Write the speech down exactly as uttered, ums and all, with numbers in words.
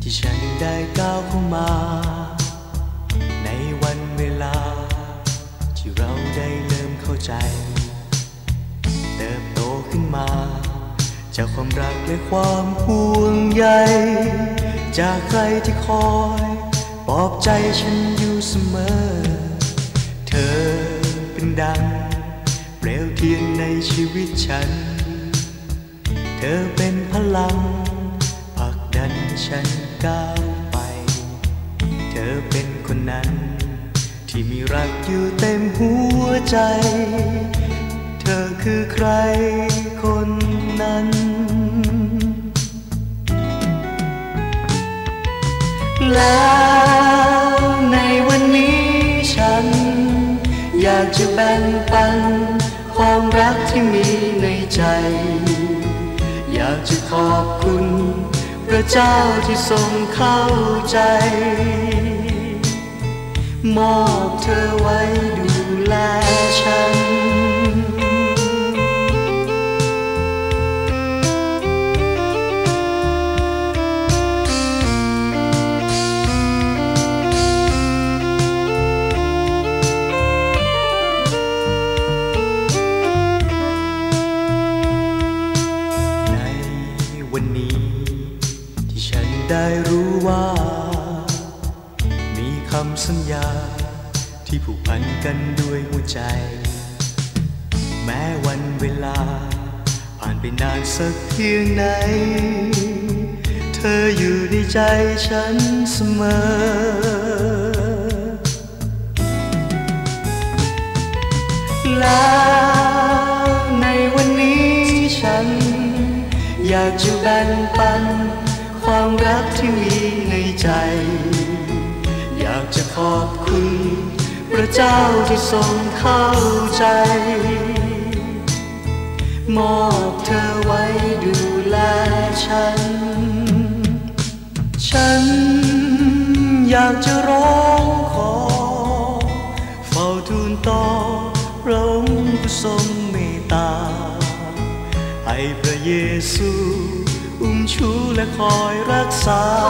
ที่ฉันได้ก้าวเข้ามาในวันเวลาที่เราได้เริ่มเข้าใจเติบโตขึ้นมาจากความรักและความห่วงใยจากใครที่คอยปลอบใจฉันอยู่เสมอเธอเป็นดังเปลวเทียนในชีวิตฉันเธอเป็นพลังผลักดันฉันก้าวไปเธอเป็นคนนั้นที่มีรักอยู่เต็มหัวใจเธอคือใครคนนั้นแล้วในวันนี้ฉันอยากจะแบ่งปันความรักที่มีในใจอยากจะขอบคุณพระเจ้าที่ทรงเข้าใจมอบเธอไว้ดูแลฉันวันนี้ที่ฉันได้รู้ว่ามีคำสัญญาที่ผูกพันกันด้วยหัวใจแม้วันเวลาผ่านไปนานสักเพียงไหนเธออยู่ในใจฉันเสมอแล้วในวันนี้ฉันอยากจะแบ่งปันความรักที่มีในใจอยากจะขอบคุณพระเจ้าที่ทรงเข้าใจมอบเธอไว้ดูแลฉันฉันอยากจะร้องขอเฝ้าทูลต่อพระองค์ผู้ทรงเมตตาให้พระเยซูอุ้มชูและคอยรักษา